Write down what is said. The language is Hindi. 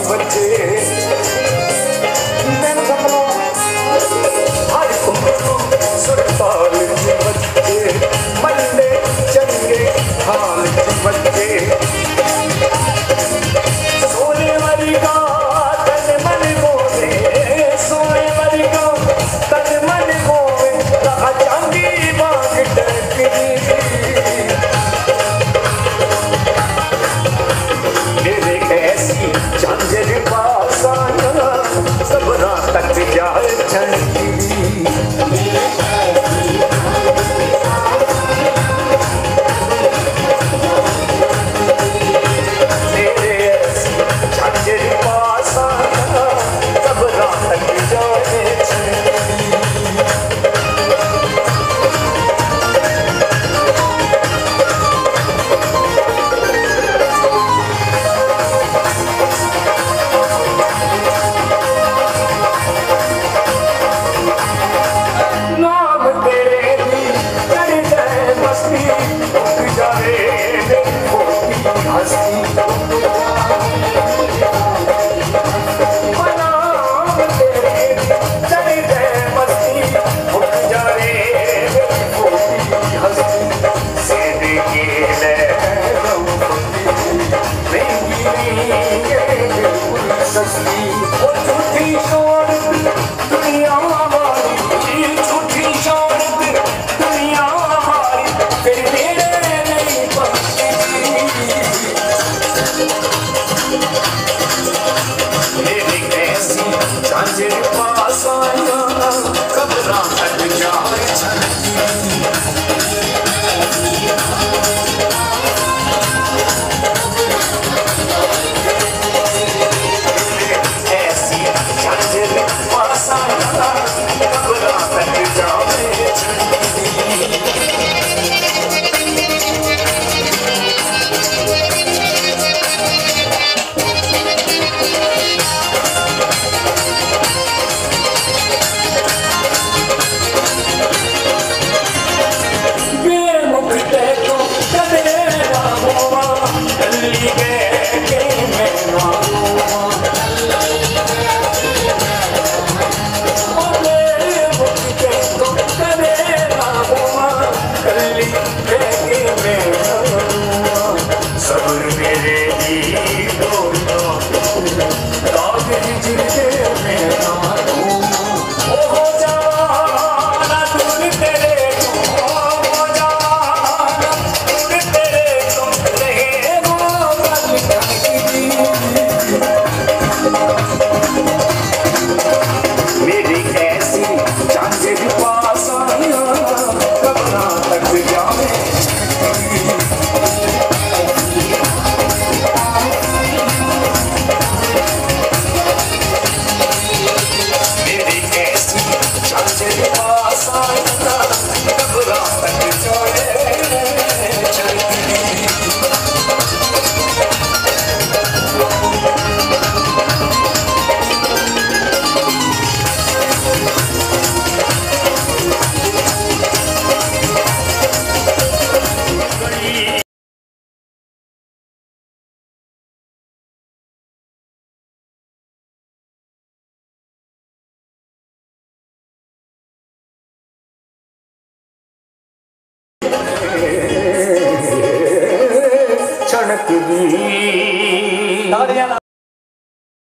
बच्चे मैं सपनों हर कुमरों सुरताल जी बच्चे मंडे चंगे हाल जी बच्चे सोने वाली का तन मन गोवे सोने वाली का तन मन गोवे कहा चांदी बाग टकरी मेरे कैसी झांझर पास आया सबरा तक जाए चंदी सस्ती और झूठी